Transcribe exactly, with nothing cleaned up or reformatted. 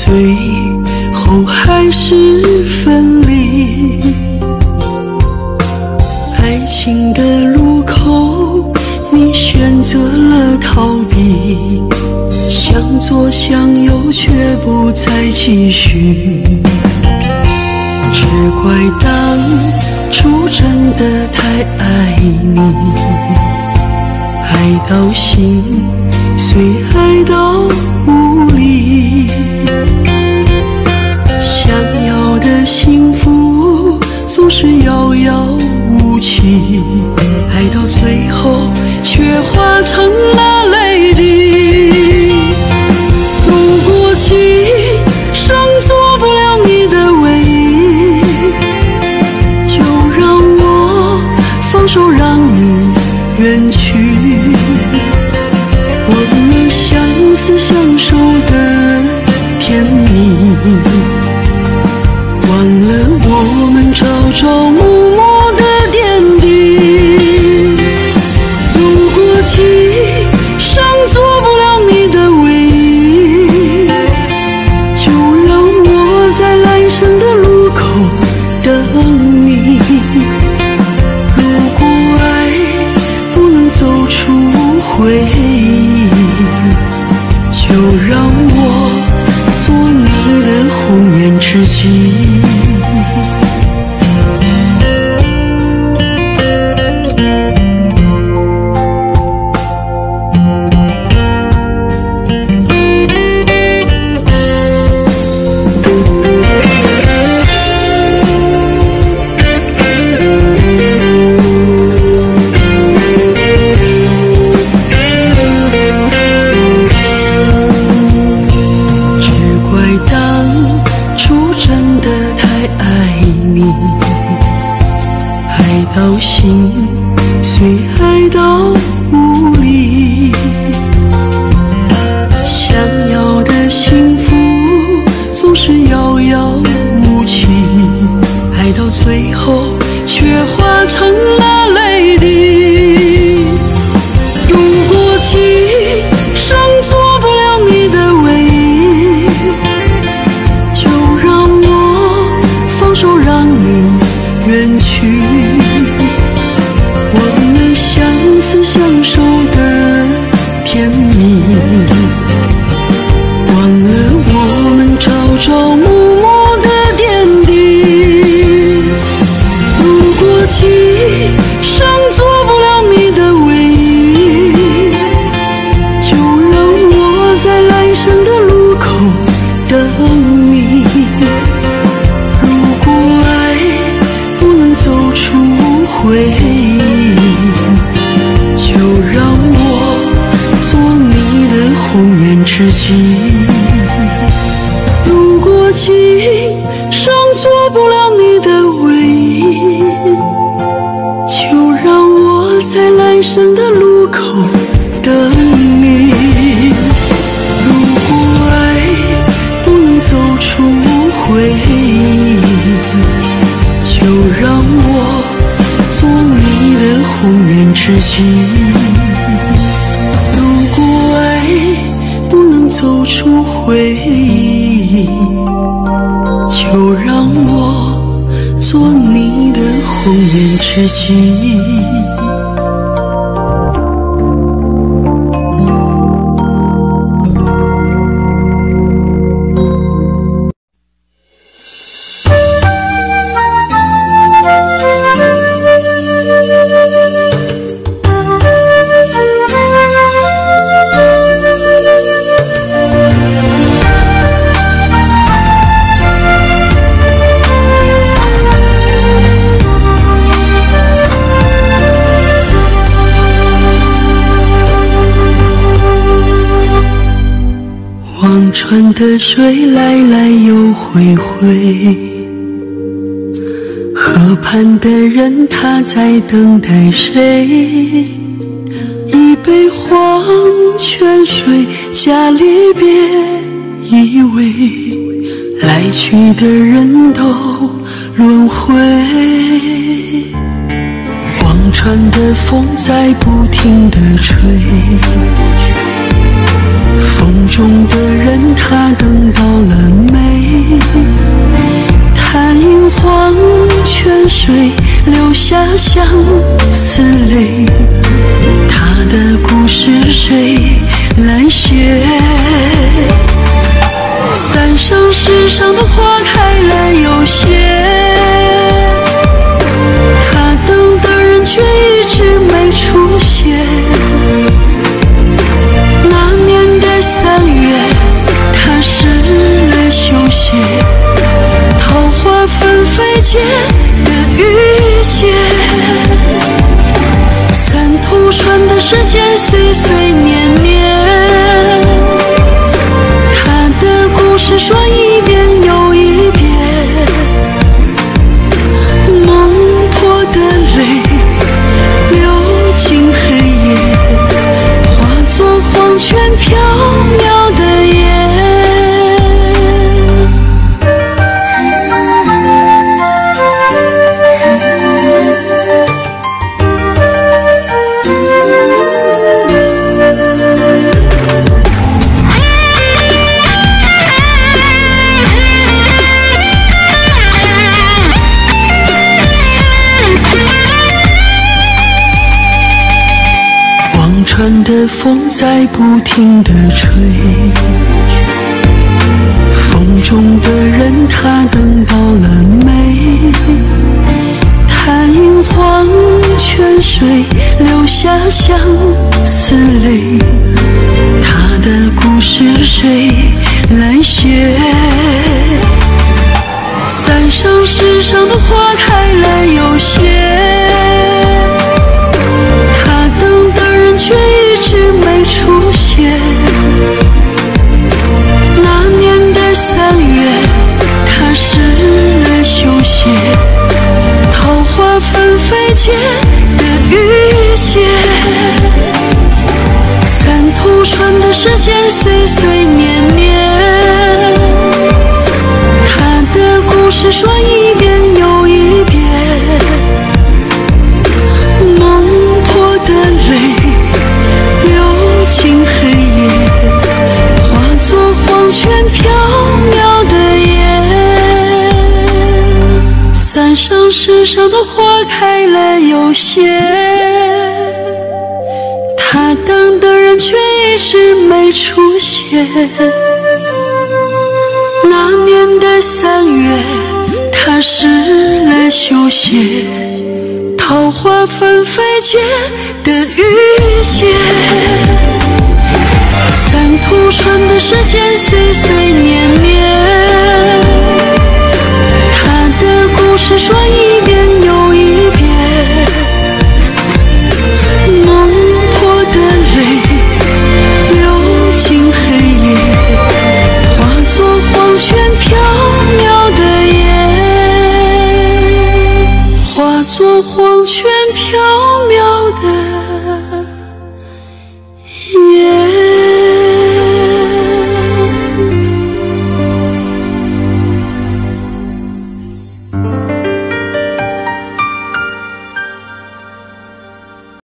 最后还是分离。爱情的路口，你选择了逃避，向左向右却不再继续。只怪当初真的太爱你，爱到心碎，爱到无力。想要的幸福总是遥遥无期，爱到最后却化成了泪滴。如果今生做不了你的唯一，就让我放手让你远去，忘了相思相守的甜蜜，忘了我们朝朝暮暮的点滴。如果今生做不了你的唯一，就让我在来生的路口等你。如果爱不能走出回忆，就让我做你的红颜知己。到心碎，爱到无力。想要的幸福总是遥遥无期，爱到最后却化成了泪滴。如果今生做不了你的唯一，就让我放手让你远去，忘了相思相守的甜蜜，忘了我们朝朝暮暮的点滴。如果今生做不了你的唯一，就让我在来生的路口等你。如果爱不能走出回忆，就让我做你的红颜知己。如果今生做不了你的唯一，就让我在来生的路口等你。如果爱不能走出回忆，就让我做你的红颜知己。如果爱不能走出回忆，就让我做你的红颜知己。望的水来来又回回，河畔的人他在等待谁？一杯黄泉水，家离别依偎，来去的人都轮回。忘川的风在不停地吹，风中的人他等到了水，留下相思泪。他的故事谁来写？伞上世上的花开了又谢，他等的人却一直没出现。那年的三月，他失了休歇，桃花纷飞间的雨歇，伞图穿的时间岁岁年年，他的故事说一遍又一遍，梦破的泪流进黑夜，化作黄泉飘渺的烟。船的风在不停地吹，风中的人他等到了没？看萤黄泉水，留下相思泪。他的故事谁来写？伞上世上的花开了又谢，他等的人却一直没出现。那年的三月，他失了休歇，桃花纷飞间的雨歇，伞图穿的时间岁岁年年，他的故事说一遍又一遍，梦破的泪流进黑夜，化作黄泉飘渺的烟。伞上世上的花开了又谢，他等的人却一直没出现。那年的三月，他失了休歇，桃花纷飞间的雨歇，伞图穿的时间岁岁年年，他的故事说一遍又一遍，梦破的泪流进黑夜，化作黄泉飘渺的烟，化作黄泉飘渺的